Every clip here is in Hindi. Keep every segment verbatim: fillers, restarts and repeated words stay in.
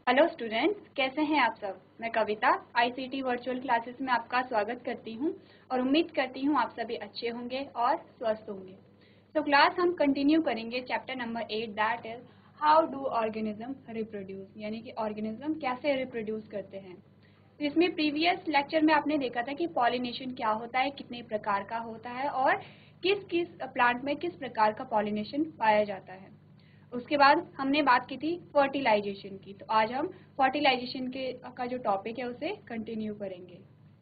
हेलो स्टूडेंट्स, कैसे हैं आप सब। मैं कविता आईसीटी वर्चुअल क्लासेस में आपका स्वागत करती हूं और उम्मीद करती हूं आप सभी अच्छे होंगे और स्वस्थ होंगे। तो क्लास हम कंटिन्यू करेंगे chapter number eight, that is how do organism reproduce, यानी कि ऑर्गेनिज्म कैसे रिप्रोड्यूस करते हैं। तो इसमें प्रीवियस लेक्चर में आपने देखा था कि पॉलिनेशन क्या होता है, कितने प्रकार का होता है और किस किस प्लांट में किस प्रकार का पॉलिनेशन पाया जाता है। उसके बाद हमने बात की थी फर्टिलाइजेशन की। तो आज हम फर्टिलाइजेशन के का जो टॉपिक है उसे कंटिन्यू करेंगे।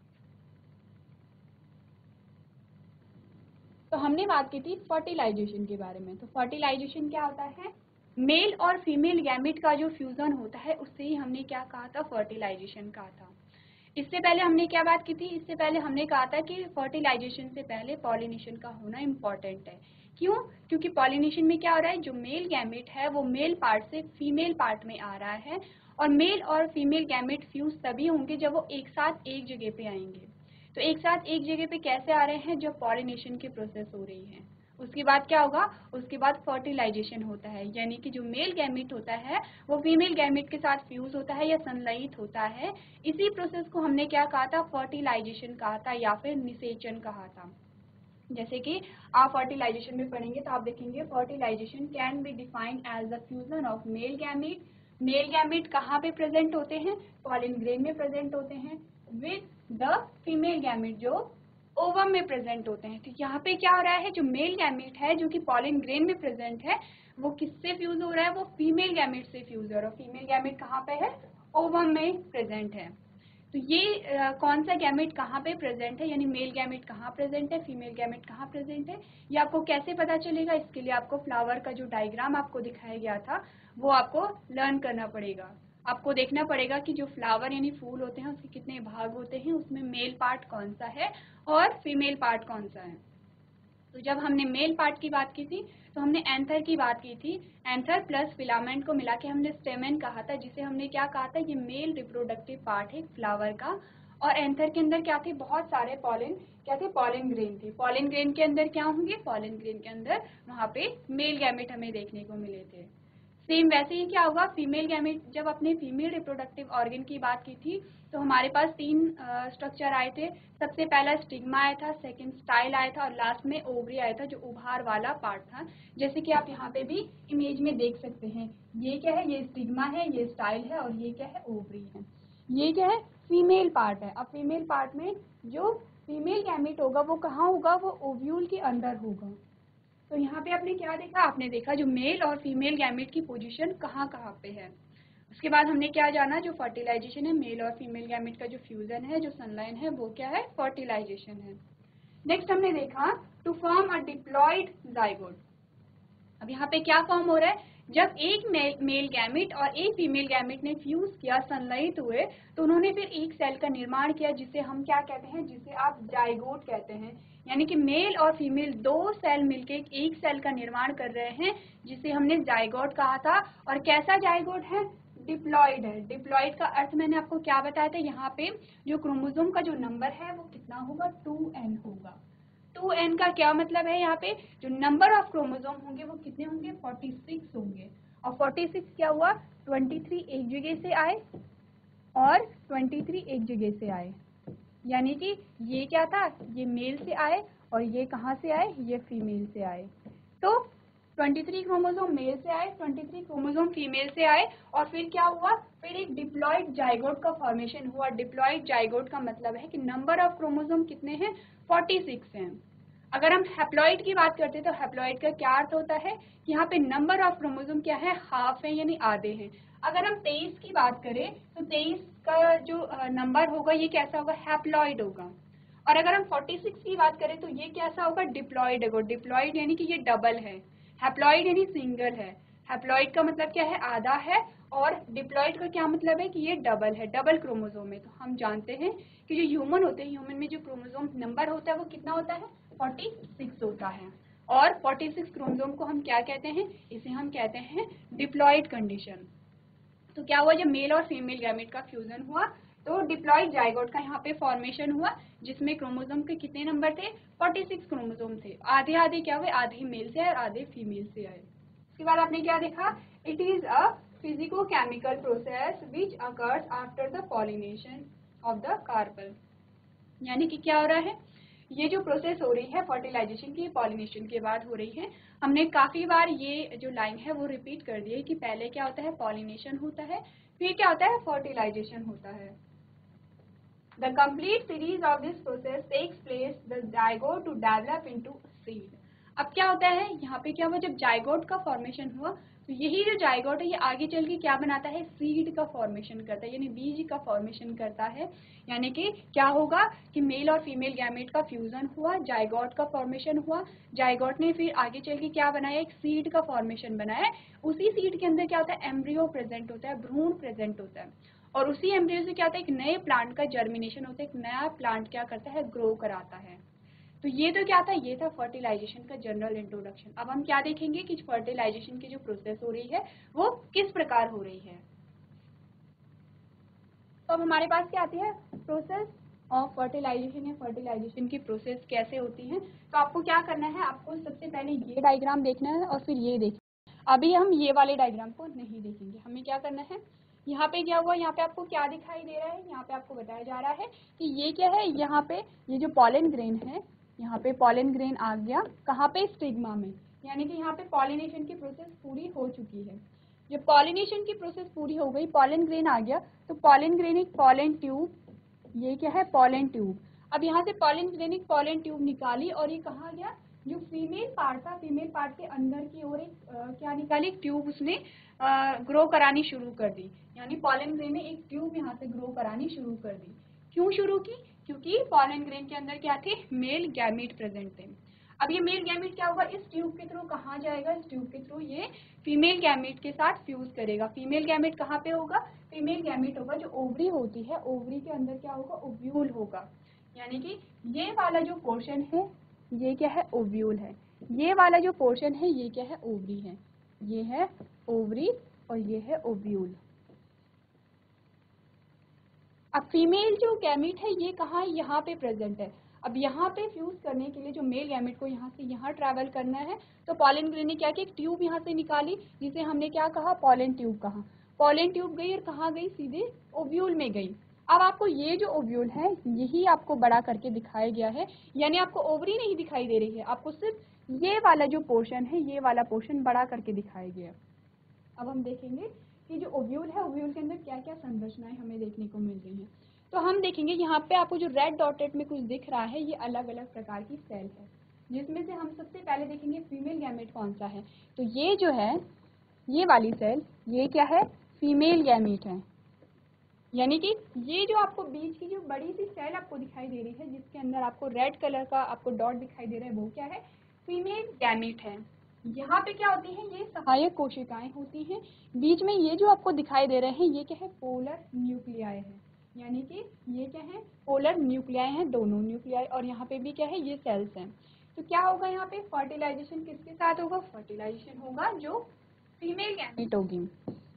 तो हमने बात की थी फर्टिलाइजेशन के बारे में। तो फर्टिलाइजेशन क्या होता है, मेल और फीमेल गैमेट का जो फ्यूजन होता है उससे ही हमने क्या कहा था, फर्टिलाइजेशन कहा था। इससे पहले हमने क्या बात की थी, इससे पहले हमने कहा था कि फर्टिलाइजेशन से पहले पॉलिनेशन का होना इम्पॉर्टेंट है। क्यों? क्योंकि पॉलिनेशन में क्या हो रहा है, जो मेल गैमेट है वो मेल पार्ट से फीमेल पार्ट में आ रहा है और मेल और फीमेल गैमेट फ्यूज तभी होंगे जब वो एक साथ एक जगह पे आएंगे। तो एक साथ एक जगह पे कैसे आ रहे हैं, जब पॉलिनेशन की प्रोसेस हो रही है। उसके बाद क्या होगा, उसके बाद फर्टिलाइजेशन होता है, यानी कि जो मेल गैमेट होता है वो फीमेल गैमेट के साथ फ्यूज होता है या संलयित होता है। इसी प्रोसेस को हमने क्या कहा था, फर्टिलाइजेशन कहा था या फिर निषेचन कहा था। जैसे कि आप फर्टिलाइजेशन में पढ़ेंगे तो आप देखेंगे fertilisation can be defined as the fusion of male gamete. Male gamete कहाँ पे प्रेजेंट होते हैं, पॉलिन ग्रेन में प्रेजेंट होते हैं, विद द फीमेल गैमेट जो ओवम में प्रेजेंट होते हैं। तो यहाँ पे क्या हो रहा है, जो मेल गैमेट है जो कि पॉलिन ग्रेन में प्रेजेंट है वो किससे फ्यूज हो रहा है, वो फीमेल गैमेट से फ्यूज हो रहा है। फीमेल गैमेट कहाँ पे है, ओवम में प्रेजेंट है। तो ये आ, कौन सा गैमेट कहाँ पे प्रेजेंट है, यानी मेल गैमेट कहाँ प्रेजेंट है, फीमेल गैमेट कहाँ प्रेजेंट है, ये आपको कैसे पता चलेगा। इसके लिए आपको फ्लावर का जो डायग्राम आपको दिखाया गया था वो आपको लर्न करना पड़ेगा। आपको देखना पड़ेगा कि जो फ्लावर यानी फूल होते हैं उसके कितने भाग होते हैं, उसमें मेल पार्ट कौन सा है और फीमेल पार्ट कौन सा है। तो जब हमने मेल पार्ट की बात की थी तो हमने एंथर की बात की थी। एंथर प्लस फिलामेंट को मिला के हमने स्टेमेन कहा था, जिसे हमने क्या कहा था, ये मेल रिप्रोडक्टिव पार्ट है फ्लावर का। और एंथर के अंदर क्या थे, बहुत सारे पॉलिन क्या थे, पॉलिन ग्रेन थे। पॉलिन ग्रेन के अंदर क्या होंगे, पॉलिन ग्रेन के अंदर वहाँ पे मेल गैमेट हमें देखने को मिले थे। सेम वैसे ही क्या होगा, फीमेल गैमेट, जब अपने फीमेल रिप्रोडक्टिव ऑर्गन की बात की थी तो हमारे पास तीन स्ट्रक्चर आए थे। सबसे पहला स्टिग्मा आया था, सेकंड स्टाइल आया था और लास्ट में ओवरी आया था, जो उभार वाला पार्ट था। जैसे कि आप यहाँ पे भी इमेज में देख सकते हैं, ये क्या है, ये स्टिग्मा है, ये स्टाइल है और ये क्या है, ओवरी है। ये क्या है, फीमेल पार्ट है। अब फीमेल पार्ट में जो फीमेल गैमेट होगा वो कहाँ होगा, वो ओव्यूल के अंदर होगा। तो यहाँ पे आपने क्या देखा, आपने देखा जो मेल और फीमेल गैमेट की पोजीशन कहाँ कहाँ पे है। उसके बाद हमने क्या जाना, जो फर्टिलाइजेशन है, मेल और फीमेल गैमेट का जो फ्यूजन है, जो संलयन है, वो क्या है, फर्टिलाइजेशन है। नेक्स्ट हमने देखा to form a diploid zygote. अब यहाँ पे क्या फॉर्म हो रहा है, जब एक मेल मेल गैमेट और एक फीमेल गैमेट ने फ्यूज किया, संलयित हुए, तो उन्होंने फिर एक सेल का निर्माण किया जिसे हम क्या कहते हैं, जिसे आप जाइगोट कहते हैं। यानी कि मेल और फीमेल दो सेल मिलके एक सेल का निर्माण कर रहे हैं जिसे हमने जाइगोट कहा था। और कैसा जाइगोट है, डिप्लॉयड है। डिप्लॉयड का अर्थ मैंने आपको क्या बताया था, यहाँ पे जो क्रोमोसोम का जो नंबर है वो कितना होगा, टू एन होगा। टू एन का क्या मतलब है, यहाँ पे जो नंबर ऑफ क्रोमोसोम होंगे वो कितने होंगे, फोर्टी सिक्स होंगे। और फोर्टी सिक्स क्या हुआ, ट्वेंटी थ्री एक जगह से आए और ट्वेंटी थ्री एक जगह से आए। यानी कि ये क्या था, ये मेल से आए और ये कहाँ से आए, ये फीमेल से आए। तो ट्वेंटी थ्री क्रोमोसोम मेल से आए, ट्वेंटी थ्री क्रोमोसोम फीमेल से आए और फिर क्या हुआ, फिर एक डिप्लॉयड जाइगोट का फॉर्मेशन हुआ। डिप्लॉयड जाइगोट का मतलब है कि नंबर ऑफ क्रोमोसोम कितने हैं, फोर्टी सिक्स हैं। अगर हम हैप्लॉइड की बात करते हैं तो हैप्लॉइड का क्या अर्थ होता है कि यहाँ पे नंबर ऑफ क्रोमोसोम क्या है, हाफ है यानी आधे हैं। अगर हम तेईस की बात करें तो तेईस का जो नंबर होगा ये कैसा होगा, हैप्लॉइड होगा। और अगर हम फोर्टी सिक्स की बात करें तो ये कैसा होगा, डिप्लॉयड होगा। डिप्लॉयड यानी कि ये डबल है, हैप्लॉइड यानी सिंगल है। हैप्लॉइड का मतलब क्या है, आधा है, और डिप्लॉयड का क्या मतलब है कि ये डबल है, डबल क्रोमोसोम है। तो हम जानते हैं कि जो ह्यूमन होते हैं, ह्यूमन में जो क्रोमोसोम नंबर होता है वो कितना होता है, फोर्टी सिक्स होता है। और फोर्टी सिक्स क्रोमोसोम को हम क्या कहते हैं, इसे हम कहते हैं डिप्लॉयड कंडीशन। तो क्या हुआ, जब मेल और फीमेल गैमेट का फ्यूजन हुआ तो डिप्लॉयड जाइगोट का यहाँ पे फॉर्मेशन हुआ, जिसमें क्रोमोसोम के कितने नंबर थे, फोर्टी सिक्स क्रोमोसोम थे। आधे आधे क्या हुए, आधे मेल से आए और आधे फीमेल से आए। उसके बाद आपने क्या देखा, it is a physicochemical process which occurs after the pollination of the carpel। यानी कि क्या हो रहा है, ये जो प्रोसेस हो रही है फर्टिलाइजेशन की, पॉलिनेशन के बाद हो रही है। हमने काफी बार ये जो लाइन है वो रिपीट कर दी है कि पहले क्या होता है, पॉलिनेशन होता है, फिर क्या होता है, फर्टिलाइजेशन होता है। The complete series of this process takes place the zygote to develop into seed। अब क्या होता है, यहाँ पे क्या हुआ, जब जाइगोट का फॉर्मेशन हुआ तो यही जो जाइगोट है ये आगे चल के क्या बनाता है, सीड का फॉर्मेशन करता है, यानी बीज का फॉर्मेशन करता है। यानी कि क्या होगा कि मेल और फीमेल गैमेट का फ्यूजन हुआ, जाइगोट का फॉर्मेशन हुआ, जाइगोट ने फिर आगे चल के क्या बनाया, एक सीड का फॉर्मेशन बनाया। उसी सीड के अंदर क्या होता है, एम्ब्रियो प्रेजेंट होता है, भ्रूण प्रेजेंट होता है, और उसी एम्ब्रियो से क्या होता है, एक नए प्लांट का जर्मिनेशन होता है, एक नया प्लांट क्या करता है, ग्रो कराता है। तो ये तो क्या था, ये था फर्टिलाइजेशन का जनरल इंट्रोडक्शन। अब हम क्या देखेंगे कि फर्टिलाइजेशन की जो प्रोसेस हो रही है वो किस प्रकार हो रही है। तो अब हमारे पास क्या आती है, प्रोसेस ऑफ फर्टिलाइजेशन या फर्टिलाइजेशन की प्रोसेस कैसे होती है। तो आपको क्या करना है, आपको सबसे पहले ये डायग्राम देखना है और फिर ये देखना है। अभी हम ये वाले डायग्राम को नहीं देखेंगे, हमें क्या करना है, यहाँ पे क्या हुआ, यहाँ पे आपको क्या दिखाई दे रहा है, यहाँ पे आपको बताया जा रहा है कि ये क्या है, यहाँ पे ये जो पॉलन ग्रेन है, यहाँ पे पॉलन ग्रेन आ गया कहाँ पे, स्टिग्मा में। यानी कि यहाँ पे पॉलिनेशन की प्रोसेस पूरी हो चुकी है। जब पॉलिनेशन की प्रोसेस पूरी हो गई, पॉलन ग्रेन आ गया, तो पॉलन ग्रेन एक पॉलन ट्यूब, ये क्या है, पॉलन ट्यूब। अब यहाँ से पॉलन ग्रेन एक पॉलन ट्यूब निकाली और ये कहाँ गया, जो फीमेल पार्ट था, फीमेल पार्ट के अंदर की ओर एक क्या निकाली, एक ट्यूब उसने ग्रो करानी शुरू कर दी। यानी पॉलन ग्रेन ने एक ट्यूब यहाँ से ग्रो करानी शुरू कर दी। क्यों शुरू की, क्योंकि पॉलन ग्रेन के अंदर क्या थे, मेल गैमीट प्रेजेंट थे। अब ये मेल गैमीट क्या होगा, इस ट्यूब के थ्रू कहाँ जाएगा, इस ट्यूब के थ्रू ये फीमेल गैमीट के साथ फ्यूज करेगा। फीमेल गैमीट कहाँ पे होगा, फीमेल गैमीट होगा जो ओवरी होती है, ओवरी के अंदर क्या होगा, ओव्यूल होगा। यानी कि ये वाला जो पोर्शन है ये क्या है, ओव्यूल है, ये वाला जो पोर्शन है ये क्या है, ओवरी है, ये है ओवरी और ये है ओव्यूल। अब फीमेल जो गैमीट है ये कहाँ, यहाँ पे प्रेजेंट है। अब यहाँ पे फ्यूज करने के लिए जो मेल गैमेट को यहाँ से यहाँ ट्रैवल करना है, तो पॉलन ग्रेन ने क्या किया, एक ट्यूब यहाँ से निकाली जिसे हमने क्या कहा, पॉलन ट्यूब कहा। पॉलन ट्यूब गई और कहाँ गई, सीधे ओव्यूल में गई। अब आपको ये जो ओव्यूल है यही आपको बड़ा करके दिखाया गया है, यानी आपको ओवरी नहीं दिखाई दे रही है, आपको सिर्फ ये वाला जो पोर्शन है ये वाला पोर्शन बड़ा करके दिखाया गया। अब हम देखेंगे कि जो ओव्यूल है, ओव्यूल के अंदर क्या क्या संरचनाएं हमें देखने को मिल रही हैं। तो हम देखेंगे यहाँ पे आपको जो रेड डॉटेड में कुछ दिख रहा है, ये अलग अलग प्रकार की सेल है, जिसमें से हम सबसे पहले देखेंगे फीमेल गैमेट कौन सा है। तो ये जो है, ये वाली सेल, ये क्या है, फीमेल गैमेट है। यानी कि ये जो आपको बीच की जो बड़ी सी सेल आपको दिखाई दे रही है, जिसके अंदर आपको रेड कलर का आपको डॉट दिखाई दे रहा है, वो क्या है, फीमेल गैमेट है। यहाँ पे क्या होती है, ये सहायक कोशिकाएं होती हैं। बीच में ये जो आपको दिखाई दे रहे हैं ये क्या है, पोलर न्यूक्लियाई है। यानी कि ये क्या है, पोलर न्यूक्लियाई हैं, दोनों न्यूक्लियाई, और यहाँ पे भी क्या है, ये सेल्स हैं। तो क्या होगा यहाँ पे, फर्टिलाइजेशन किसके साथ होगा, फर्टिलाइजेशन होगा जो फीमेल गैमेट होगी।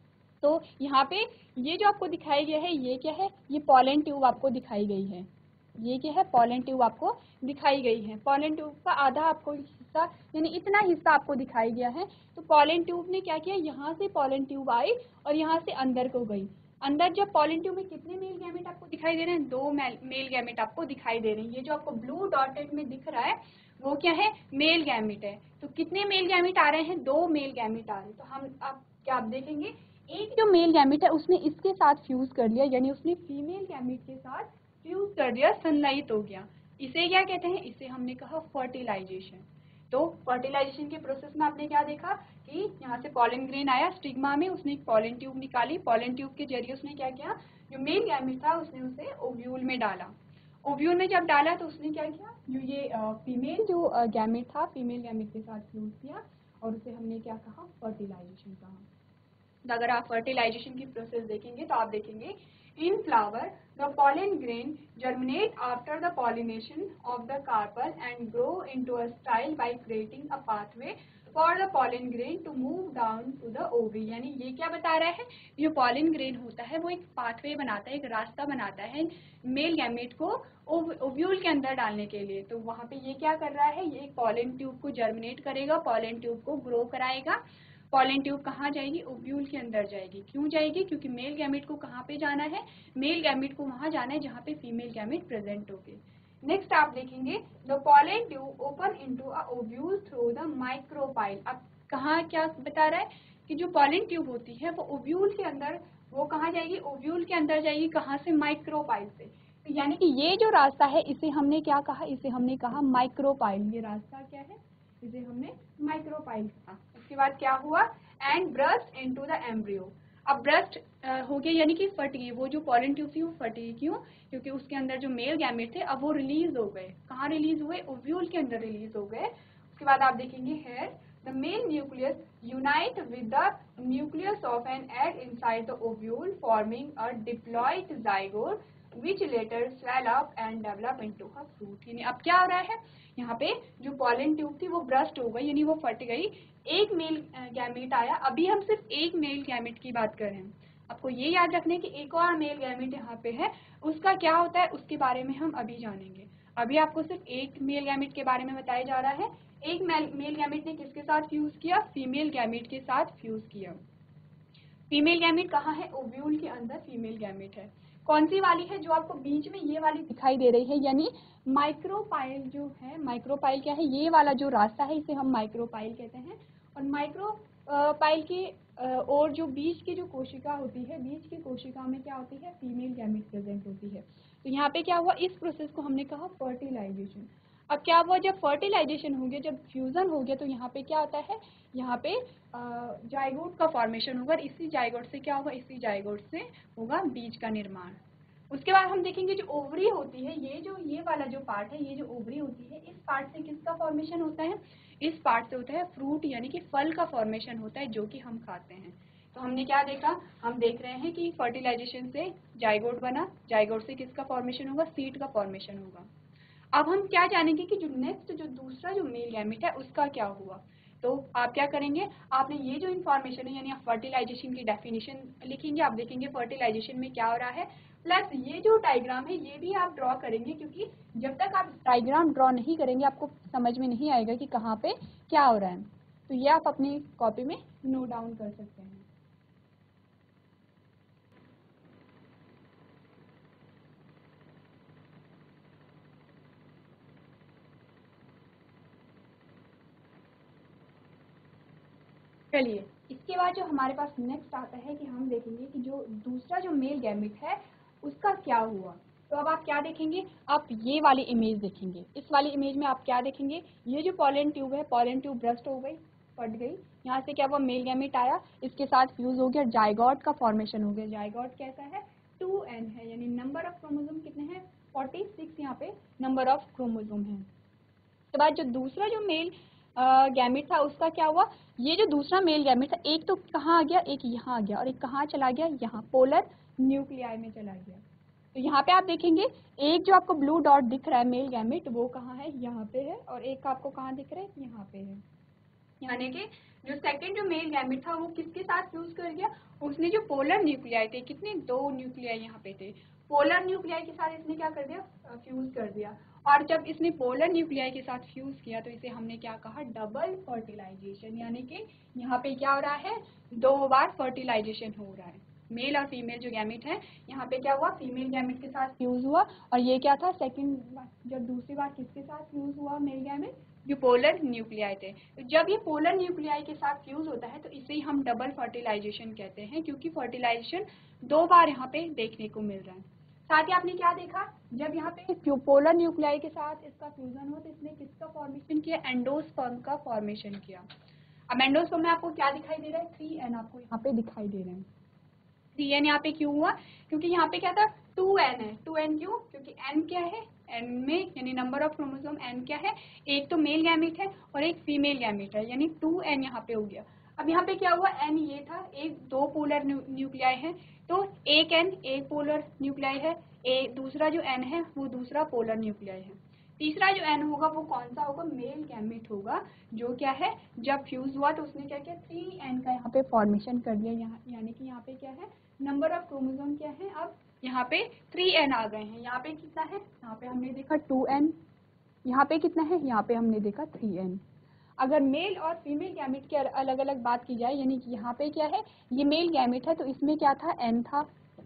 तो यहाँ पे ये जो आपको दिखाई गया है ये क्या है, ये पॉलन ट्यूब आपको दिखाई गई है, ये क्या है, पॉलन ट्यूब आपको दिखाई गई है। पॉलन ट्यूब का आधा आपको हिस्सा, यानी इतना हिस्सा आपको दिखाई गया है। तो पॉलन ट्यूब ने क्या किया, यहाँ से पॉलन ट्यूब आई और यहाँ से अंदर को गई। अंदर जब पॉलन ट्यूब में कितने मेल गैमेट आपको दिखाई दे रहे हैं, दो मेल गैमेट आपको दिखाई दे रहे हैं। ये जो आपको ब्लू डॉटेड में दिख रहा है वो क्या है, मेल गैमेट है। तो कितने मेल गैमेट आ रहे हैं, दो मेल गैमेट आ रहे हैं। तो हम अब क्या आप देखेंगे, एक जो मेल गैमेट है उसने इसके साथ फ्यूज कर लिया, यानी उसने फीमेल गैमेट के साथ फ्यूज कर दिया, संलयित हो गया। इसे क्या कहते हैं, इसे हमने कहा फर्टिलाइजेशन। तो फर्टिलाइजेशन के प्रोसेस में आपने क्या देखा कि यहाँ से पॉलन ग्रेन आया, स्टिग्मा में उसने एक पॉलन ट्यूब निकाली, पॉलन ट्यूब के जरिए उसने क्या किया, जो मेल गैमेट था उसने उसे ओव्यूल में डाला। ओव्यूल में जब डाला तो उसने क्या किया, जो ये फीमेल जो गैमेट था, फीमेल गैमेट के साथ फ्यूज किया और उसे हमने क्या कहा, फर्टिलाइजेशन कहा। तो अगर आप फर्टिलाइजेशन की प्रोसेस देखेंगे तो आप देखेंगे, in flower the pollen grain germinate after the pollination of the carpel and grow into a style by creating a pathway for the pollen grain to move down to the ovary. यानी ये क्या बता रहा है, जो पॉलन ग्रेन होता है वो एक पाथवे बनाता है, एक रास्ता बनाता है मेल गैमेट को ओव्यूल के अंदर डालने के लिए। तो वहाँ पे ये क्या कर रहा है, ये एक पॉलन ट्यूब को जर्मिनेट करेगा, पॉलन ट्यूब को ग्रो कराएगा, पॉलन ट्यूब कहाँ जाएगी, ओव्यूल के अंदर जाएगी। क्यों जाएगी, क्योंकि मेल गैमेट को कहाँ पे जाना है, मेल गैमेट को वहां जाना है जहाँ पे फीमेल गैमेट प्रेजेंट होगी। नेक्स्ट आप देखेंगे the pollen tube open into a ovule through the micropyle. अब कहाँ क्या बता रहा है कि जो पॉलन ट्यूब होती है वो ओव्यूल के अंदर, वो कहाँ जाएगी, ओव्यूल के अंदर जाएगी। कहाँ से, माइक्रोपाइल से। तो यानी कि ये जो रास्ता है इसे हमने क्या कहा, इसे हमने कहा माइक्रोपाइल। ये रास्ता क्या है, इसे हमने माइक्रोपाइल कहा। उसके बाद क्या हुआ, and burst into the embryo. अब ब्रस्ट हो गया यानी कि फट गई, वो जो पॉलन ट्यूब थी वो फट गई। क्यों, क्योंकि उसके अंदर जो मेल गैमेट थे अब वो रिलीज हो गए। कहाँ रिलीज हुए, ओव्यूल के अंदर रिलीज हो गए। उसके बाद आप देखेंगे here the male nucleus unite with the nucleus of an egg inside the ovule forming a diploid zygote which later swell up and develop into a fruit। यानी अब क्या हो रहा है, यहाँ पे जो पॉलन ट्यूब थी वो ब्रस्ट हो गई, यानी वो फट गई, एक मेल गैमेट आया। अभी हम सिर्फ एक मेल गैमेट की बात कर रहे हैं। आपको ये याद रखना है कि एक और मेल गैमेट यहाँ पे है, उसका क्या होता है उसके बारे में हम अभी जानेंगे। अभी आपको सिर्फ एक मेल गैमेट के बारे में बताया जा रहा है। एक मेल गैमेट ने किसके साथ फ्यूज किया, फीमेल गैमेट के साथ फ्यूज किया। फीमेल गैमेट कहाँ है, ओव्यूल के अंदर फीमेल गैमेट है। कौन सी वाली है, जो आपको बीच में ये वाली दिखाई दे रही है, यानी माइक्रोपाइल जो है। माइक्रोपाइल क्या है, ये वाला जो रास्ता है इसे हम माइक्रोपाइल कहते हैं। और माइक्रोपाइल की और जो बीच की जो कोशिका होती है, बीच की कोशिका में क्या होती है, फीमेल गैमेट प्रेजेंट होती है। तो यहाँ पे क्या हुआ, इस प्रोसेस को हमने कहा फर्टिलाइजेशन। अब क्या हुआ, जब फर्टिलाइजेशन हो गया, जब फ्यूजन हो गया, तो यहाँ पे क्या होता है, यहाँ पे जाइगोट का फॉर्मेशन होगा। इसी जाइगोट से क्या होगा, इसी जाइगोट से होगा बीज का निर्माण। उसके बाद हम देखेंगे जो ओवरी होती है, ये जो ये वाला जो पार्ट है, ये जो ओवरी होती है, इस पार्ट से किसका फॉर्मेशन होता है, इस पार्ट से होता है फ्रूट यानी कि फल का फॉर्मेशन होता है, जो कि हम खाते हैं। तो हमने क्या देखा, हम देख रहे हैं कि फर्टिलाइजेशन से जाइगोट बना, जाइगोट से किसका फॉर्मेशन होगा, सीड का फॉर्मेशन होगा। अब हम क्या जानेंगे कि जो नेक्स्ट जो दूसरा जो मेल गैमेट है उसका क्या हुआ। तो आप क्या करेंगे, आपने ये जो इन्फॉर्मेशन है यानी आप फर्टिलाइजेशन की डेफिनेशन लिखेंगे। आप देखेंगे फर्टिलाइजेशन में क्या हो रहा है, प्लस ये जो डायग्राम है ये भी आप ड्रॉ करेंगे, क्योंकि जब तक आप डायग्राम ड्रॉ नहीं करेंगे आपको समझ में नहीं आएगा कि कहाँ पे क्या हो रहा है। तो ये आप अपनी कॉपी में नोट डाउन कर सकते हैं। चलिए, इसके बाद जो हमारे पास नेक्स्ट आता है कि हम देखेंगे कि जो दूसरा जो मेल गैमेट है उसका क्या हुआ। तो अब आप क्या देखेंगे, आप ये वाली इमेज देखेंगे। इस वाली इमेज में आप क्या देखेंगे, ये जो पॉलन ट्यूब है, पॉलन ट्यूब ब्रस्ट हो गई, फट गई। यहाँ से क्या हुआ, मेल गैमेट आया, इसके साथ फ्यूज हो गया, जाइगोट का फॉर्मेशन हो गया। जाइगोट कैसा है, टू एन है, यानी नंबर ऑफ क्रोमोसोम कितने हैं, फोर्टी सिक्स यहाँ पे नंबर ऑफ क्रोमोसोम है। उसके बाद जो दूसरा जो मेल गैमेट था उसका क्या हुआ, ये जो दूसरा मेल गैमेट था, एक तो कहाँ आ गया, एक यहाँ आ गया, और एक कहाँ चला गया, यहाँ पोलर न्यूक्लियाई में चला गया। तो यहाँ पे आप देखेंगे एक जो आपको ब्लू डॉट दिख रहा है मेल गैमेट, वो कहाँ है, यहाँ पे है, और एक आपको कहाँ दिख रहा है, यहाँ पे है। यानी कि जो सेकंड जो मेल गैमेट था वो किसके साथ फ्यूज कर गया, उसने जो पोलर न्यूक्लियाई थे, कितने, दो न्यूक्लियाई यहाँ पे थे, पोलर न्यूक्लियाई के साथ इसने क्या कर दिया, फ्यूज कर दिया। और जब इसने पोलर न्यूक्लियाई के साथ फ्यूज किया तो इसे हमने क्या कहा, डबल फर्टिलाइजेशन। यानी कि यहाँ पे क्या हो रहा है, दो बार फर्टिलाइजेशन हो रहा है। मेल और फीमेल जो गैमेट है, यहाँ पे क्या हुआ, फीमेल गैमेट के साथ फ्यूज हुआ, और ये क्या था, सेकंड जब दूसरी बार किसके साथ फ्यूज हुआ मेल गैमेट, जो पोलर न्यूक्लियाई थे। तो जब ये पोलर न्यूक्लियाई के साथ फ्यूज होता है तो इसे ही हम डबल फर्टिलाइजेशन कहते हैं, क्योंकि फर्टिलाइजेशन दो बार यहाँ पे देखने को मिल रहा है। साथ ही आपने क्या देखा, जब यहाँ पे पोलर न्यूक्लियाई के साथ इसका फ्यूजन हो तो इसने किसका फॉर्मेशन किया, एंडोस्पर्म का फॉर्मेशन किया। अब एंडोस्पर्म में आपको क्या दिखाई दे रहा है, थ्री एन आपको यहाँ पे दिखाई दे रहे हैं। थ्री एन यहाँ पे क्यों हुआ, क्योंकि यहाँ पे क्या था, टू एन है। टू एन क्यों, क्योंकि एन क्या है, एन में यानी नंबर ऑफ क्रोमोसोम एन क्या है, एक तो मेल गैमेट है और एक फीमेल गैमेट है, यानी टू एन यहाँ पे हो गया। अब यहाँ पे क्या हुआ, एन ये था, एक दो पोलर न्यूक्लियाई है, तो एक एन एक पोलर न्यूक्लियाई है, एक दूसरा जो एन है वो दूसरा पोलर न्यूक्लियाई है। तीसरा जो एन होगा वो कौन सा होगा, मेल गैमेट होगा, जो क्या है, जब फ्यूज हुआ तो उसने क्या किया, थ्री एन का यहाँ पे फॉर्मेशन कर दिया। यहाँ यानी कि यहाँ पे क्या है, नंबर ऑफ क्रोमोसोम क्या है, अब यहाँ पे थ्री एन आ गए हैं। यहाँ पे कितना है, यहाँ पे हमने देखा टू एन, यहाँ पे कितना है, यहाँ पे हमने देखा थ्री एन। अगर मेल और फीमेल गैमेट की अलग अलग बात की जाए, यानी कि यहाँ पे क्या है, ये मेल गैमेट है तो इसमें क्या था, एन था,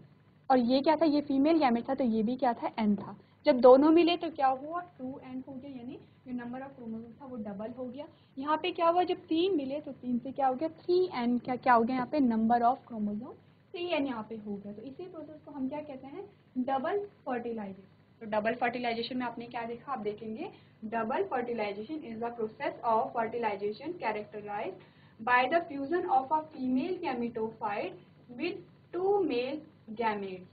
और ये क्या था, ये फीमेल गैमेट था तो ये भी क्या था, एन था। जब दोनों मिले तो क्या हुआ, टू एन हो गया, यानी जो नंबर ऑफ क्रोमोसोम था वो डबल हो गया। यहाँ पे क्या हुआ, जब तीन मिले तो तीन से क्या हो गया, थ्री एन, क्या क्या हो गया यहाँ पे, number of chromosome three N यहाँ पे हो गया। तो इसी प्रोसेस को हम क्या कहते हैं, डबल फर्टिलाइजेशन। तो डबल फर्टिलाइजेशन में आपने क्या देखा, आप देखेंगे double fertilization is the process of fertilization characterized by the fusion of a female gametophyte with two male gametes.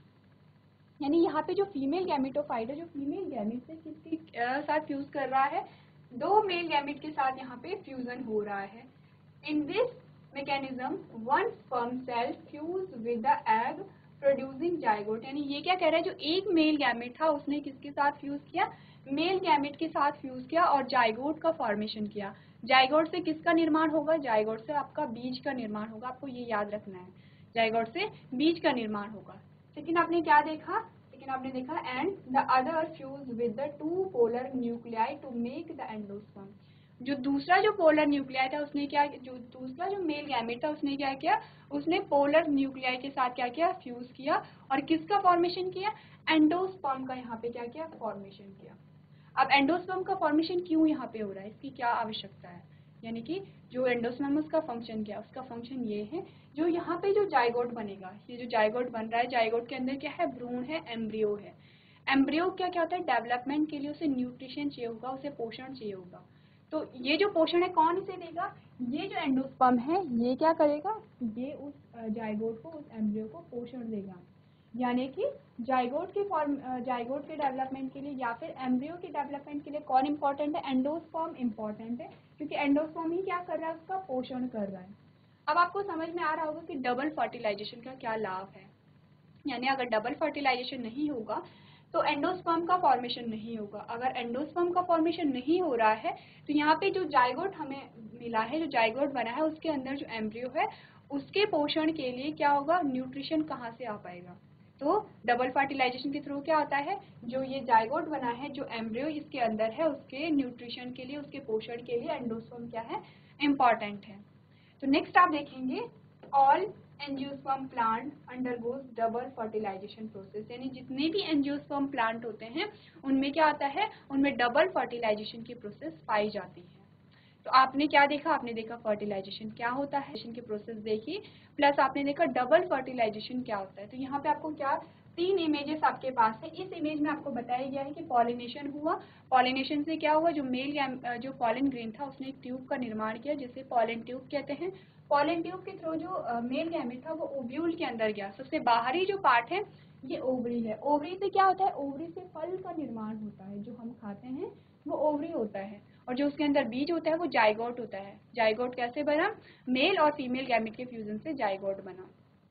यानी यहाँ पे जो फीमेल गैमेटोफाइट है, जो फीमेल गैमेट से किसके साथ फ्यूज कर रहा है, दो मेल गैमेट के साथ यहाँ पे फ्यूजन हो रहा है। In this mechanism one sperm cell fuse with the egg producing zygote. यानी ये क्या कह रहा है, जो एक मेल गैमेट था उसने किसके साथ फ्यूज किया, मेल गैमेट के साथ फ्यूज किया और जाइगोट का फॉर्मेशन किया। जाइगोट से किसका निर्माण होगा, जाइगोट से आपका बीज का निर्माण होगा, आपको ये याद रखना है, जाइगोट से बीज का निर्माण होगा। लेकिन आपने क्या देखा, लेकिन आपने देखा and the other fuse with the two polar nuclei to make the endosperm. जो दूसरा जो पोलर न्यूक्लियाई था उसने क्या, जो दूसरा जो मेल गैमेट था उसने क्या किया, उसने पोलर न्यूक्लियाई के साथ क्या किया, फ्यूज किया और किसका फॉर्मेशन किया, एंडोस्पर्म का यहाँ पे क्या किया, फॉर्मेशन किया। अब एंडोस्पर्म का फॉर्मेशन क्यों यहाँ पे हो रहा है, इसकी क्या आवश्यकता है, यानी कि जो एंडोस्पर्म उसका फंक्शन क्या, उसका फंक्शन ये है, जो यहाँ पे जो जाइगोट बनेगा, ये जो जाइगोट बन रहा है, जाइगोट के अंदर क्या है, भ्रूण है, एम्ब्रियो है। एम्ब्रियो क्या क्या होता है, डेवलपमेंट के लिए उसे न्यूट्रिशन चाहिए होगा, उसे पोषण चाहिए होगा। तो ये जो पोषण है कौन इसे देगा, ये जो एंडोस्पर्म है ये क्या करेगा, ये उस जाइगोट को, उस एम्ब्रियो को पोषण देगा। यानी कि जाइगोट के फॉर्म, जाइगोट के डेवलपमेंट के लिए या फिर एम्ब्रियो के डेवलपमेंट के लिए कौन इंपॉर्टेंट है, एंडोस्पर्म इंपॉर्टेंट है, क्योंकि एंडोस्पर्म ही क्या कर रहा है, उसका पोषण कर रहा है। अब आपको समझ में आ रहा होगा कि डबल फर्टिलाइजेशन का क्या लाभ है। यानी अगर डबल फर्टिलाइजेशन नहीं होगा तो एंडोस्पर्म का फॉर्मेशन नहीं होगा। अगर एंडोस्पर्म का फॉर्मेशन नहीं हो रहा है तो यहाँ पे जो जाइगोट हमें मिला है, जो जाइगोट बना है, उसके अंदर जो एम्ब्रियो है उसके पोषण के लिए क्या होगा, न्यूट्रिशन कहाँ से आ पाएगा। तो डबल फर्टिलाइजेशन के थ्रू क्या होता है, जो ये जाइगोट बना है, जो एम्ब्रियो इसके अंदर है, उसके न्यूट्रिशन के लिए, उसके पोषण के लिए एंडोस्पर्म क्या है, इम्पॉर्टेंट है। तो नेक्स्ट आप देखेंगे all angiosperm plant undergoes double fertilization process. यानी जितने भी एंजियोस्पर्म प्लांट होते हैं उनमें क्या आता है, उनमें डबल फर्टिलाइजेशन की प्रोसेस पाई जाती है। तो आपने क्या देखा, आपने देखा फर्टिलाइजेशन क्या होता है, की प्रोसेस देखी, प्लस आपने देखा डबल फर्टिलाइजेशन क्या होता है। तो यहाँ पे आपको क्या, तीन इमेजेस आपके पास है। इस इमेज में आपको बताया गया है कि पॉलिनेशन हुआ, पॉलिनेशन से क्या हुआ, जो मेल जो पॉलन ग्रेन था उसने एक ट्यूब का निर्माण किया जिसे पॉलन ट्यूब कहते हैं। पॉलन ट्यूब के थ्रू जो मेल गैमेट था वो ओव्यूल के अंदर गया। सबसे बाहरी जो पार्ट है ये ओवरी है। ओवरी से क्या होता है, ओवरी से फल का निर्माण होता है, जो हम खाते हैं वो ओवरी होता है, और जो उसके अंदर बीज होता है वो जाइगोट होता है। जाइगोट कैसे बना, मेल और फीमेल गैमेट के फ्यूजन से जाइगोट बना।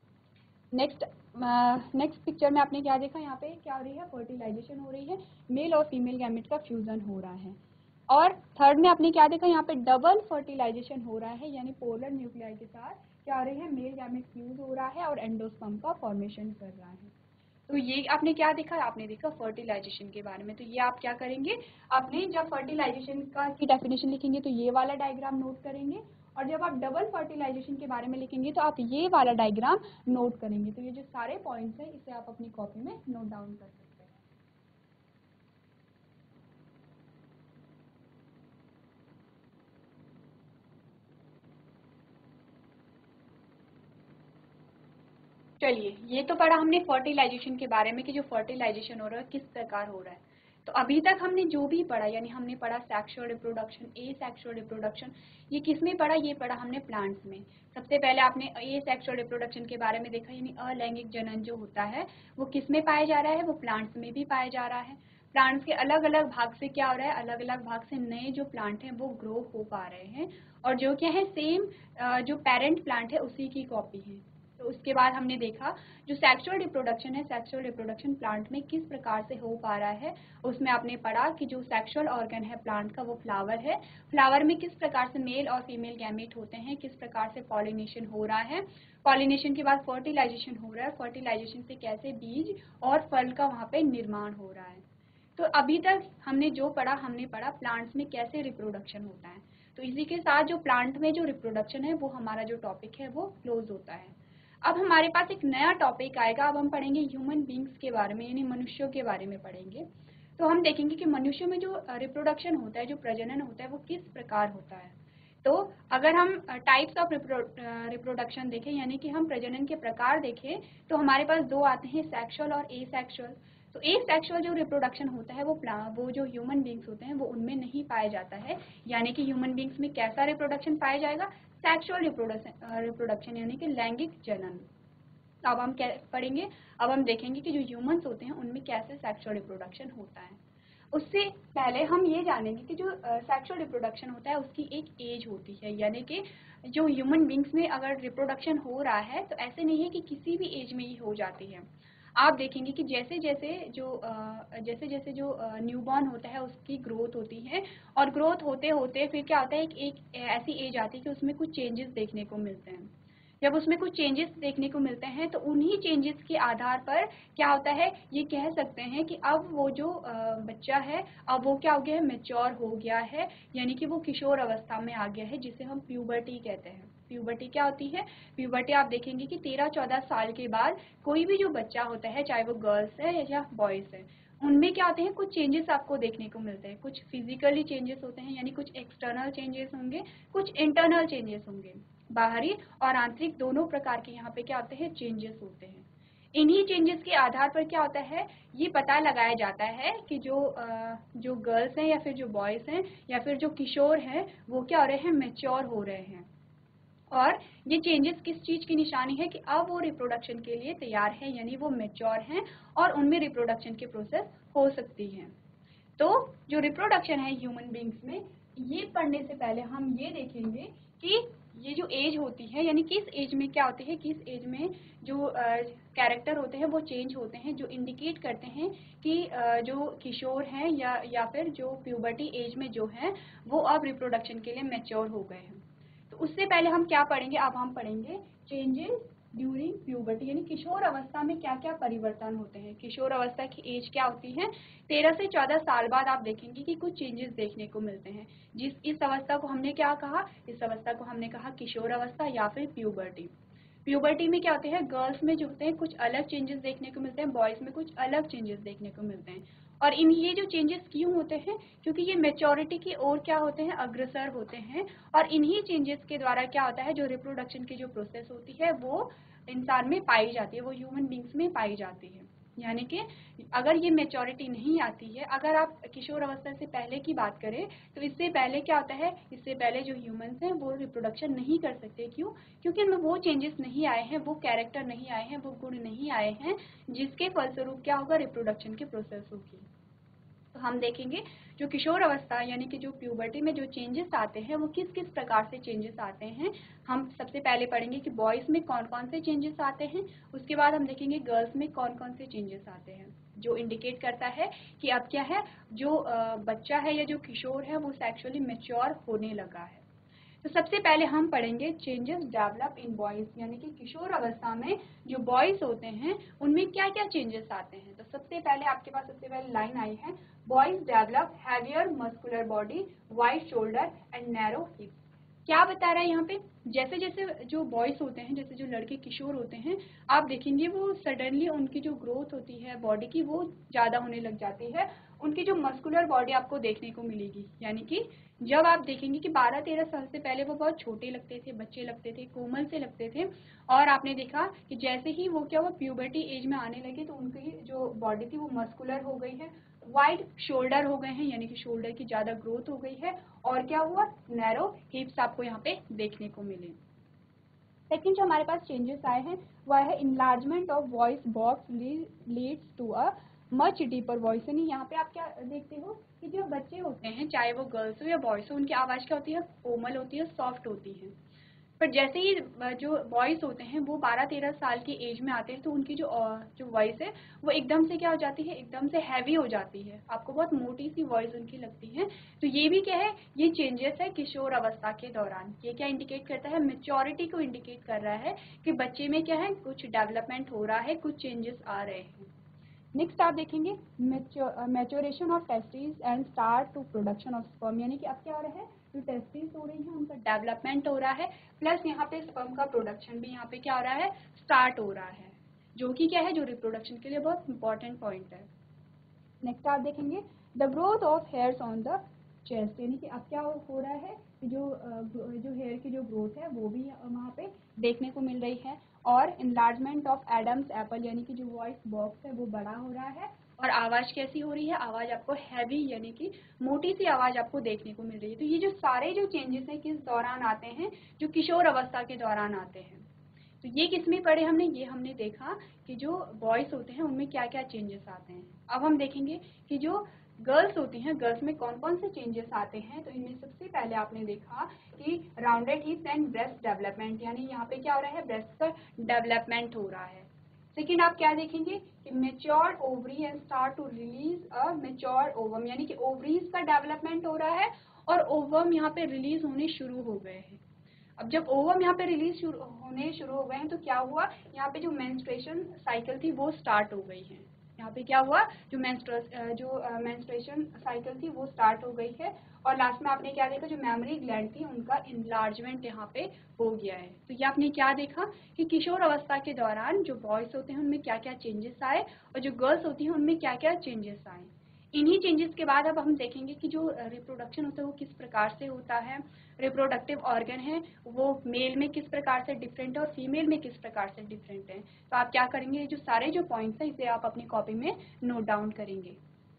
नेक्स्ट नेक्स्ट पिक्चर में आपने क्या देखा, यहाँ पे क्या हो रही है, फर्टिलाइजेशन हो रही है, मेल और फीमेल गैमेट का फ्यूजन हो रहा है। और थर्ड में आपने क्या देखा, यहाँ पे डबल फर्टिलाइजेशन हो रहा है, यानी पोलर न्यूक्लियाई के साथ क्या हो रही है, मेल गैमेट फ्यूज हो रहा है और एंडोस्पर्म का फॉर्मेशन कर रहा है। तो ये आपने क्या देखा, आपने देखा फर्टिलाइजेशन के बारे में। तो ये आप क्या करेंगे, आपने जब फर्टिलाइजेशन का की डेफिनेशन लिखेंगे तो ये वाला डायग्राम नोट करेंगे, और जब आप डबल फर्टिलाइजेशन के बारे में लिखेंगे तो आप ये वाला डायग्राम नोट करेंगे। तो ये जो सारे पॉइंट्स हैं इसे आप अपनी कॉपी में नोट डाउन कर सकते हैं। चलिए, ये तो पढ़ा हमने फर्टिलाइजेशन के बारे में कि जो फर्टिलाइजेशन हो रहा है किस प्रकार हो रहा है। तो अभी तक हमने जो भी पढ़ा, यानी हमने पढ़ा sexual reproduction, asexual reproduction, ये किस में पढ़ा, ये पढ़ा हमने प्लांट्स में। सबसे पहले आपने ए सेक्सुअल रिप्रोडक्शन के बारे में देखा, यानी अलैंगिक जनन जो होता है वो किस में पाया जा रहा है, वो प्लांट्स में भी पाया जा रहा है। प्लांट्स के अलग अलग भाग से क्या हो रहा है, अलग अलग भाग से नए जो प्लांट हैं वो ग्रो हो पा रहे हैं, और जो क्या है सेम जो पेरेंट प्लांट है उसी की कॉपी है। तो उसके बाद हमने देखा जो सेक्सुअल रिप्रोडक्शन है, सेक्सुअल रिप्रोडक्शन प्लांट में किस प्रकार से हो पा रहा है। उसमें आपने पढ़ा कि जो सेक्सुअल ऑर्गन है प्लांट का वो फ्लावर है, फ्लावर में किस प्रकार से मेल और फीमेल गैमेट होते हैं, किस प्रकार से पॉलिनेशन हो रहा है, पॉलिनेशन के बाद फर्टिलाइजेशन हो रहा है, फर्टिलाइजेशन से कैसे बीज और फल का वहाँ पे निर्माण हो रहा है। तो अभी तक हमने जो पढ़ा, हमने पढ़ा प्लांट्स में कैसे रिप्रोडक्शन होता है। तो इसी के साथ जो प्लांट में जो रिप्रोडक्शन है वो हमारा जो टॉपिक है वो क्लोज होता है। अब हमारे पास एक नया टॉपिक आएगा, अब हम पढ़ेंगे ह्यूमन बींग्स के बारे में, यानी मनुष्यों के बारे में पढ़ेंगे। तो हम देखेंगे कि मनुष्यों में जो रिप्रोडक्शन होता है, जो प्रजनन होता है, वो किस प्रकार होता है। तो अगर हम टाइप्स ऑफ रिप्रोडक्शन देखें, यानी कि हम प्रजनन के प्रकार देखें, तो हमारे पास दो आते हैं, सेक्सुअल और एसेक्सुअल। तो एसेक्सुअल जो रिप्रोडक्शन होता है वो वो जो ह्यूमन बींग्स होते हैं वो उनमें नहीं पाया जाता है। यानी कि ह्यूमन बींग्स में कैसा रिप्रोडक्शन पाया जाएगा, सेक्सुअल रिप्रोडक्शन रिप्रोडक्शन यानी कि लैंगिक जनन। अब हम क्या पढ़ेंगे, अब हम देखेंगे कि जो ह्यूमंस होते हैं उनमें कैसे सेक्सुअल रिप्रोडक्शन होता है। उससे पहले हम ये जानेंगे कि जो सेक्सुअल रिप्रोडक्शन होता है उसकी एक एज होती है, यानी कि जो ह्यूमन बींग्स में अगर रिप्रोडक्शन हो रहा है तो ऐसे नहीं है कि किसी भी एज में ही हो जाती है। आप देखेंगे कि जैसे जैसे जो जैसे जैसे जो न्यूबॉर्न होता है उसकी ग्रोथ होती है, और ग्रोथ होते होते फिर क्या होता है, एक, एक ऐसी एज आती है कि उसमें कुछ चेंजेस देखने को मिलते हैं। जब उसमें कुछ चेंजेस देखने को मिलते हैं तो उन्हीं चेंजेस के आधार पर क्या होता है, ये कह सकते हैं कि अब वो जो बच्चा है अब वो क्या हो गया है, मैच्योर हो गया है, यानी कि वो किशोर अवस्था में आ गया है, जिसे हम प्यूबर्टी कहते हैं। प्यूबर्टी क्या होती है, प्यूबर्टी आप देखेंगे कि तेरह चौदह साल के बाद कोई भी जो बच्चा होता है, चाहे वो गर्ल्स है या बॉयज़ है, उनमें क्या होते हैं, कुछ चेंजेस आपको देखने को मिलते हैं। कुछ फिजिकली चेंजेस होते हैं, यानी कुछ एक्सटर्नल चेंजेस होंगे, कुछ इंटरनल चेंजेस होंगे। बाहरी और आंतरिक दोनों प्रकार के यहाँ पे क्या होते हैं, चेंजेस होते हैं। इन्हीं चेंजेस के आधार पर क्या होता है, ये पता लगाया जाता है कि जो जो गर्ल्स हैं या फिर जो बॉयज़ हैं या फिर जो किशोर हैं वो क्या हो रहे हैं, मैच्योर हो रहे हैं। और ये चेंजेस किस चीज़ की निशानी है कि अब वो रिप्रोडक्शन के लिए तैयार है, यानी वो मैच्योर हैं और उनमें रिप्रोडक्शन की प्रोसेस हो सकती है। तो जो रिप्रोडक्शन है ह्यूमन बींग्स में, ये पढ़ने से पहले हम ये देखेंगे कि ये जो एज होती है, यानी किस एज में क्या होती है, किस एज में जो कैरेक्टर होते हैं वो चेंज होते हैं, जो इंडिकेट करते हैं कि uh, जो किशोर हैं या या फिर जो प्यूबर्टी एज में जो हैं वो अब रिप्रोडक्शन के लिए मैच्योर हो गए हैं। तो उससे पहले हम क्या पढ़ेंगे, अब हम पढ़ेंगे चेंजेस ड्यूरिंग प्यूबर्टी, यानी किशोर अवस्था में क्या क्या परिवर्तन होते हैं। किशोर अवस्था की एज क्या होती है, तेरह से चौदह साल बाद आप देखेंगे कि कुछ चेंजेस देखने को मिलते हैं। जिस इस अवस्था को हमने क्या कहा, इस अवस्था को हमने कहा किशोर अवस्था या फिर प्यूबर्टी। प्यूबर्टी में क्या होते हैं, गर्ल्स में जो होते हैं कुछ अलग चेंजेस देखने को मिलते हैं, बॉयज़ में कुछ अलग चेंजेस देखने को मिलते हैं। और इन ये जो चेंजेस क्यों होते हैं, क्योंकि ये मैच्योरिटी की ओर क्या होते हैं, अग्रसर होते हैं। और इन्हीं चेंजेस के द्वारा क्या होता है, जो रिप्रोडक्शन की जो प्रोसेस होती है वो इंसान में पाई जाती है, वो ह्यूमन बींग्स में पाई जाती है। यानी कि अगर ये मैच्योरिटी नहीं आती है, अगर आप किशोर अवस्था से पहले की बात करें तो इससे पहले क्या होता है, इससे पहले जो ह्यूमंस हैं वो रिप्रोडक्शन नहीं कर सकते। क्यों, क्योंकि उनमें वो चेंजेस नहीं आए हैं, वो कैरेक्टर नहीं आए हैं, वो गुण नहीं आए हैं जिसके फलस्वरूप क्या होगा, रिप्रोडक्शन की प्रोसेस होगी। तो हम देखेंगे जो किशोर अवस्था यानी कि जो प्यूबर्टी में जो चेंजेस आते हैं वो किस किस प्रकार से चेंजेस आते हैं। हम सबसे पहले पढ़ेंगे कि बॉयज़ में कौन कौन से चेंजेस आते हैं, उसके बाद हम देखेंगे गर्ल्स में कौन कौन से चेंजेस आते हैं, जो इंडिकेट करता है कि अब क्या है, जो बच्चा है या जो किशोर है वो सेक्सुअली मैच्योर होने लगा है। तो सबसे पहले हम पढ़ेंगे चेंजेस डेवलप इन बॉयज़, यानी कि किशोर अवस्था में जो बॉयज़ होते हैं उनमें क्या क्या चेंजेस आते हैं। तो सबसे पहले आपके पास सबसे पहले लाइन आई है, boys develop heavier muscular body, wide shoulder and narrow hips. क्या बता रहा है यहाँ पे, जैसे जैसे जो बॉयज़ होते हैं, जैसे जो लड़के किशोर होते हैं, आप देखेंगे वो सडनली उनकी जो ग्रोथ होती है बॉडी की वो ज़्यादा होने लग जाती है, उनकी जो मस्कुलर बॉडी आपको देखने को मिलेगी। यानी कि जब आप देखेंगे कि बारह तेरह साल से पहले वो बहुत छोटे लगते थे, बच्चे लगते थे, कोमल से लगते थे, और आपने देखा कि जैसे ही वो क्या हुआ प्यूबर्टी एज में आने लगे तो उनकी जो बॉडी थी वो मस्कुलर हो गई है, वाइड शोल्डर हो गए हैं, यानी कि शोल्डर की ज़्यादा ग्रोथ हो गई है, और क्या हुआ, नैरो हिप्स आपको यहाँ पे देखने को मिले। सेकेंड जो हमारे पास चेंजेस आए हैं वह है enlargement of voice box leads to a much deeper voice. यानी यहाँ पे आप क्या देखते हो कि जो बच्चे होते हैं चाहे वो गर्ल्स हो या बॉयज़ हो, उनकी आवाज़ क्या होती है, कोमल होती है, सॉफ्ट होती है। पर जैसे ही जो बॉयज़ होते हैं वो बारह तेरह साल की एज में आते हैं तो उनकी जो जो वॉइस है वो एकदम से क्या हो जाती है, एकदम से हैवी हो जाती है, आपको बहुत मोटी सी वॉइस उनकी लगती है। तो ये भी क्या है, ये चेंजेस है किशोर अवस्था के दौरान। ये क्या इंडिकेट करता है, मैच्योरिटी को इंडिकेट कर रहा है कि बच्चे में क्या है, कुछ डेवलपमेंट हो रहा है, कुछ चेंजेस आ रहे हैं। नेक्स्ट आप देखेंगे maturation of testis and start to production of sperm, यानी कि अब क्या हो रहा है, जो टेस्टिस हो रही हैं उनका डेवलपमेंट हो रहा है, प्लस यहाँ पे स्पर्म का प्रोडक्शन भी यहाँ पे क्या हो रहा है, स्टार्ट हो रहा है, जो कि क्या है, जो रिप्रोडक्शन के लिए बहुत इंपॉर्टेंट पॉइंट है। नेक्स्ट आप देखेंगे the growth of hairs on the chest, यानी कि अब क्या हो रहा है, जो जो हेयर की जो ग्रोथ है वो भी वहाँ पे देखने को मिल रही है, और इनलार्जमेंट ऑफ एडम्स एप्पल, यानी कि जो वॉइस बॉक्स है वो बड़ा हो रहा है, और आवाज़ कैसी हो रही है, आवाज़ आपको हैवी यानी कि मोटी सी आवाज़ आपको देखने को मिल रही है। तो ये जो सारे जो चेंजेस हैं किस दौरान आते हैं, जो किशोर अवस्था के दौरान आते हैं। तो ये किस में पढ़े हमने, ये हमने देखा कि जो बॉयज़ होते हैं उनमें क्या क्या चेंजेस आते हैं। अब हम देखेंगे कि जो गर्ल्स होती हैं, गर्ल्स में कौन कौन से चेंजेस आते हैं। तो इनमें सबसे पहले आपने देखा कि rounded hips and breast development, यानी यहाँ पे क्या हो रहा है, ब्रेस्ट का डेवलपमेंट हो रहा है। सेकेंड आप क्या देखेंगे कि mature ovary and start to release a mature ovum, यानी कि ओवरीज का डेवलपमेंट हो रहा है और ओवम यहाँ पे रिलीज होने शुरू हो गए हैं। अब जब ओवम यहाँ पे रिलीज शुरू होने शुरू हो गए हैं तो क्या हुआ, यहाँ पे जो मेंस्ट्रुएशन साइकिल थी वो स्टार्ट हो गई है। यहाँ पे क्या हुआ, जो मेंस्ट्रुएशन जो मेंस्ट्रुएशन साइकिल थी वो स्टार्ट हो गई है, और लास्ट में आपने क्या देखा, जो मेमोरी ग्लैंड थी उनका इनलार्जमेंट यहाँ पे हो गया है। तो ये आपने क्या देखा कि किशोर अवस्था के दौरान जो बॉयज होते हैं उनमें क्या क्या चेंजेस आए और जो गर्ल्स होती हैं उनमें क्या क्या चेंजेस आए। इन्हीं चेंजेस के बाद अब हम देखेंगे कि जो रिप्रोडक्शन होता है वो किस प्रकार से होता है, रिप्रोडक्टिव ऑर्गन है वो मेल में किस प्रकार से डिफरेंट है और फीमेल में किस प्रकार से डिफरेंट है। तो आप क्या करेंगे, जो सारे जो पॉइंट्स हैं इसे आप अपनी कॉपी में नोट डाउन करेंगे।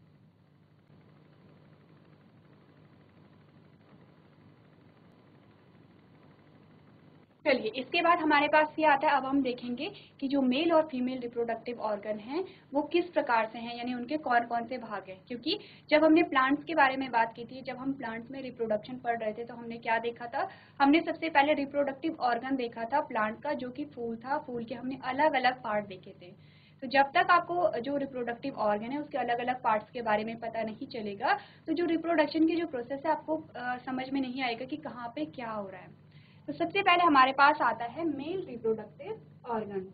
चलिए इसके बाद हमारे पास ये आता है, अब हम देखेंगे कि जो मेल और फीमेल रिप्रोडक्टिव ऑर्गन हैं वो किस प्रकार से हैं, यानी उनके कौन कौन से भाग हैं। क्योंकि जब हमने प्लांट्स के बारे में बात की थी, जब हम प्लांट्स में रिप्रोडक्शन पढ़ रहे थे तो हमने क्या देखा था, हमने सबसे पहले रिप्रोडक्टिव ऑर्गन देखा था प्लांट का, जो कि फूल था। फूल के हमने अलग अलग पार्ट देखे थे। तो जब तक आपको जो रिप्रोडक्टिव ऑर्गन है उसके अलग अलग पार्ट्स के बारे में पता नहीं चलेगा तो जो रिप्रोडक्शन की जो प्रोसेस है आपको आ, समझ में नहीं आएगा कि कहाँ पे क्या हो रहा है। तो सबसे पहले हमारे पास आता है मेल रिप्रोडक्टिव ऑर्गन।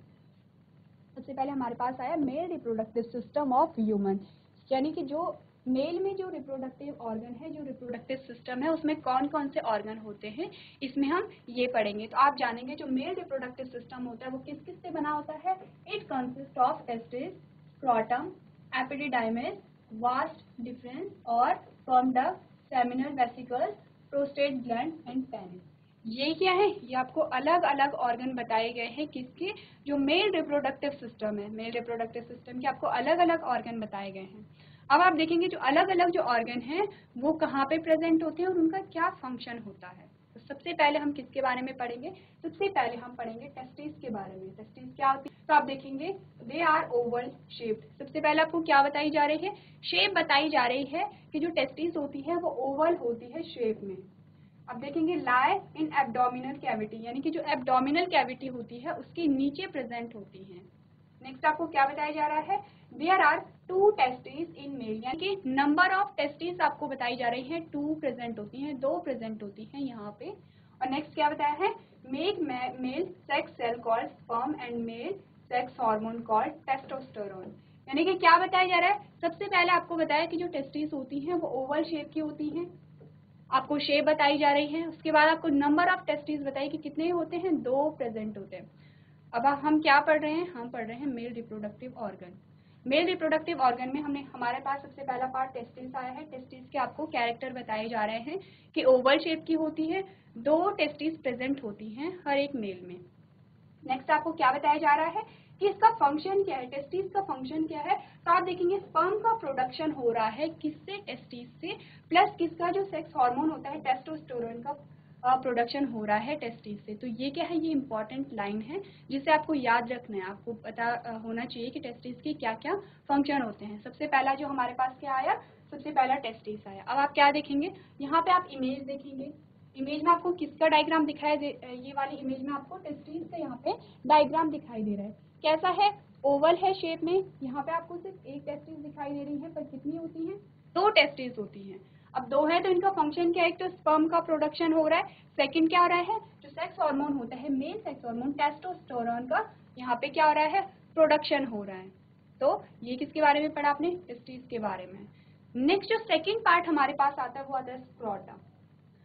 सबसे पहले हमारे पास आया male reproductive system of human, यानी कि जो मेल में जो रिप्रोडक्टिव ऑर्गन है, जो रिप्रोडक्टिव सिस्टम है उसमें कौन कौन से ऑर्गन होते हैं, इसमें हम ये पढ़ेंगे। तो आप जानेंगे जो मेल रिप्रोडक्टिव सिस्टम होता है वो किस किस से बना होता है। It consist of testis, scrotum, epididymis, vas deferens और sperm duct, seminal vesicles, prostate gland and penis. ये क्या है, ये आपको अलग अलग ऑर्गन बताए गए हैं किसके, जो मेल रिप्रोडक्टिव सिस्टम है, मेल रिप्रोडक्टिव सिस्टम के आपको अलग अलग ऑर्गन बताए गए हैं। अब आप देखेंगे जो अलग अलग जो ऑर्गन हैं वो कहाँ पे प्रेजेंट होते हैं और उनका क्या फंक्शन होता है। तो सबसे पहले हम किसके बारे में पढ़ेंगे, सबसे पहले हम पढ़ेंगे टेस्टिस के बारे में। टेस्टिस क्या होती है, तो आप देखेंगे दे आर ओवल शेप्ड। सबसे पहले आपको क्या बताई जा रही है, शेप बताई जा रही है कि जो टेस्टिस होती है वो ओवल होती है शेप में। अब देखेंगे लाई इन एब्डोमिनल कैविटी, यानी कि जो एब्डोमिनल कैविटी होती है उसके नीचे प्रेजेंट होती है। नेक्स्ट आपको क्या बताया जा रहा है, there are two testis in male, यानी कि नंबर ऑफ टेस्टिस आपको बताई जा रही है, टू प्रेजेंट होती हैं, दो प्रेजेंट होती हैं यहाँ पे। और नेक्स्ट क्या बताया है, make male sex cell called sperm and male sex hormone called testosterone. यानी कि क्या बताया जा रहा है, सबसे पहले आपको बताया कि जो टेस्टिस होती हैं वो ओवल शेप की होती हैं, आपको शेप बताई जा रही है। उसके बाद आपको नंबर ऑफ टेस्टिस बताई कि कितने होते हैं, दो प्रेजेंट होते हैं। अब हम क्या पढ़ रहे हैं, हम पढ़ रहे हैं male reproductive organ. Male reproductive organ में हमने हमारे पास सबसे पहला पार्ट टेस्टिस आया है। टेस्टिस के आपको कैरेक्टर बताए जा रहे हैं कि ओवल शेप की होती है, दो टेस्टिस प्रेजेंट होती हैं हर एक मेल में। नेक्स्ट आपको क्या बताया जा रहा है कि इसका फंक्शन क्या है, टेस्टिस का फंक्शन क्या है। तो आप देखेंगे स्पर्म का प्रोडक्शन हो रहा है किससे, टेस्टिस से, प्लस किसका जो सेक्स हार्मोन होता है टेस्टोस्टेरोन का प्रोडक्शन हो रहा है टेस्टिस से। तो ये क्या है, ये इंपॉर्टेंट लाइन है जिसे आपको याद रखना है, आपको पता होना चाहिए कि टेस्टिस के क्या क्या फंक्शन होते हैं। सबसे पहला जो हमारे पास क्या आया, सबसे पहला टेस्टिस आया। अब आप क्या देखेंगे, यहाँ पे आप इमेज देखेंगे, इमेज में आपको किसका डायग्राम दिखाई दे, ये वाली इमेज में आपको टेस्टिस का यहाँ पे डायग्राम दिखाई दे रहा है। कैसा है, ओवल है शेप में। यहाँ पे आपको सिर्फ एक टेस्टिस दिखाई दे रही है, पर कितनी होती हैं, दो टेस्टिस होती हैं। अब दो है तो इनका फंक्शन क्या है, एक तो स्पर्म का प्रोडक्शन हो रहा है, सेकंड क्या हो रहा है, जो सेक्स हार्मोन होता है मेल सेक्स हार्मोन टेस्टोस्टेरोन का यहाँ पे क्या हो रहा है, प्रोडक्शन हो रहा है। तो ये किसके बारे में पढ़ा आपने, टेस्टिस के बारे में। नेक्स्ट जो सेकंड पार्ट हमारे पास आता है वो आता है स्क्रोटम।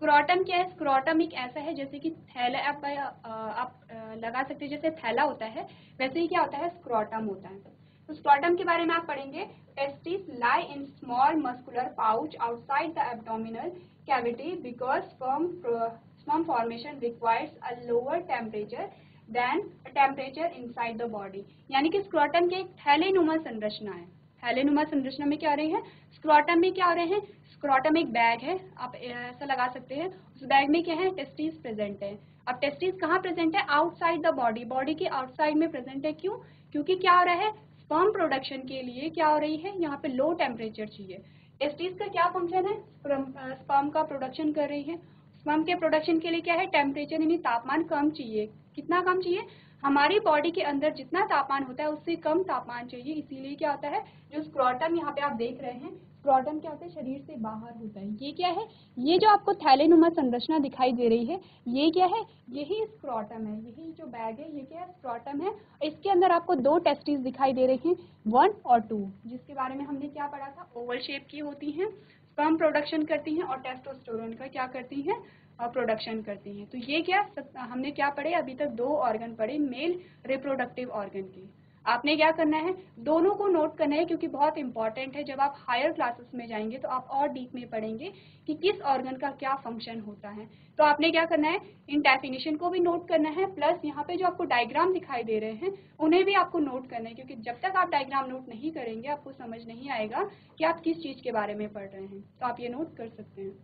स्क्रोटम क्या है? स्क्रोटम एक ऐसा है जैसे कि थैला, आप आप लगा सकते हैं, जैसे थैला होता है वैसे ही क्या होता है, स्क्रोटम होता है। तो स्क्रोटम के बारे में आप पढ़ेंगे, testis lie in small muscular pouch outside the abdominal cavity because sperm sperm formation requires a lower temperature than temperature inside the body. यानी कि स्क्रोटम की एक थैलेनुमा संरचना है। थैलेनुमा संरचना में क्या हो रही है, स्क्रोटम में क्या हो रहे हैं, स्क्रोटम एक बैग है, आप ऐसा लगा सकते हैं, उस बैग में क्या है, टेस्टिस प्रेजेंट है। अब टेस्टिस कहाँ प्रेजेंट है, आउटसाइड द बॉडी, बॉडी के आउटसाइड में प्रेजेंट है। क्यों? क्योंकि क्या हो रहा है, स्पर्म प्रोडक्शन के लिए क्या हो रही है, यहाँ पे लो टेम्परेचर चाहिए। टेस्टिस का क्या फंक्शन है, स्पर्म का प्रोडक्शन कर रही है। स्पर्म के प्रोडक्शन के लिए क्या है, टेम्परेचर यानी तापमान कम चाहिए। कितना कम चाहिए, हमारी बॉडी के अंदर जितना तापमान होता है उससे कम तापमान चाहिए। इसीलिए क्या होता है, जो स्क्रोटम यहाँ पे आप देख रहे हैं, स्क्रोटम क्या होता है, शरीर से बाहर होता है। ये क्या है, ये जो आपको थैलेनुमा संरचना दिखाई दे रही है, ये क्या है, यही स्क्रोटम है। यही जो बैग है ये क्या है, स्क्रोटम है। इसके अंदर आपको दो टेस्टिस दिखाई दे रही हैं, वन और टू, जिसके बारे में हमने क्या पढ़ा था, ओवल शेप की होती हैं, स्पर्म प्रोडक्शन करती हैं और टेस्टोस्टेरोन का क्या करती हैं, प्रोडक्शन करती हैं। तो ये क्या हमने क्या पढ़े, अभी तक दो ऑर्गन पढ़े मेल रिप्रोडक्टिव ऑर्गन की। आपने क्या करना है, दोनों को नोट करना है, क्योंकि बहुत इंपॉर्टेंट है। जब आप हायर क्लासेस में जाएंगे तो आप और डीप में पढ़ेंगे कि किस ऑर्गन का क्या फंक्शन होता है। तो आपने क्या करना है, इन डेफिनेशन को भी नोट करना है, प्लस यहाँ पे जो आपको डायग्राम दिखाई दे रहे हैं उन्हें भी आपको नोट करना है, क्योंकि जब तक आप डायग्राम नोट नहीं करेंगे आपको समझ नहीं आएगा कि आप किस चीज़ के बारे में पढ़ रहे हैं। तो आप ये नोट कर सकते हैं।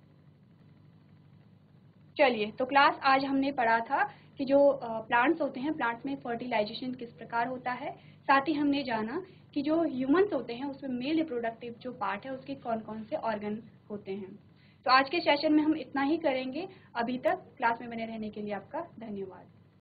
चलिए, तो क्लास आज हमने पढ़ा था कि जो प्लांट्स होते हैं, प्लांट्स में फर्टिलाइजेशन किस प्रकार होता है। साथ ही हमने जाना कि जो ह्यूमंस होते हैं उसमें मेल रिप्रोडक्टिव जो पार्ट है उसके कौन कौन से ऑर्गन होते हैं। तो आज के सेशन में हम इतना ही करेंगे। अभी तक क्लास में बने रहने के लिए आपका धन्यवाद।